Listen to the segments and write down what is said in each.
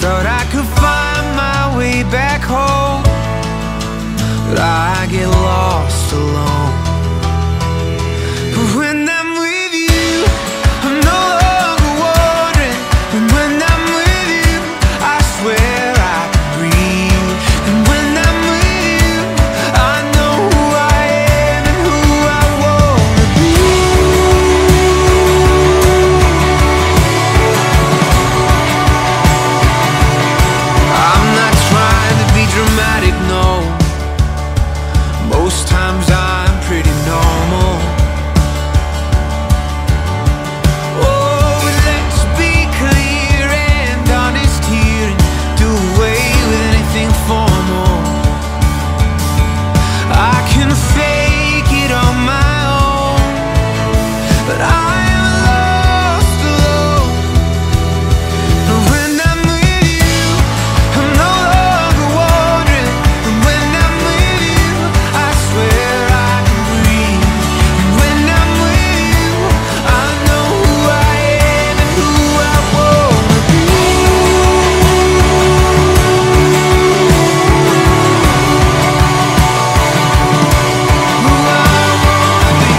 Thought I could find my way back home, but I get lost alone. But when I'm with you, I'm no longer wandering. And when I'm with you, I swear I can breathe. And when I'm with you, I know who I am and who I wanna be. I'm not trying to be dramatic, no. Most times I'm pretty normal. Oh, but let's be clear and honest here, and do away with anything formal. I can fake it on my own, but I am lost alone. And when I'm with you, I'm no longer wandering. And when I'm with you, I swear I can breathe. And when I'm with you, I know who I am and who I wanna be. Who I wanna be.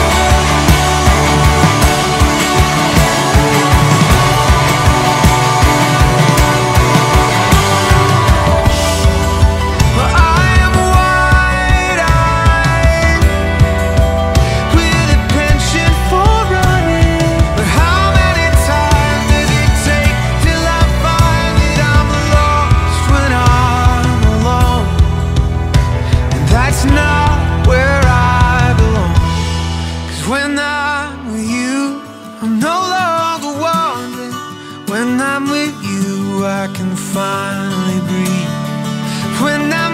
Well, I am wide-eyed with a penchant for running. But how many times does it take till I find that I'm lost when I'm alone? And that's not where I belong. 'Cause when I'm with you, I'm no longer wandering. When I'm with you, I can finally breathe. When I'm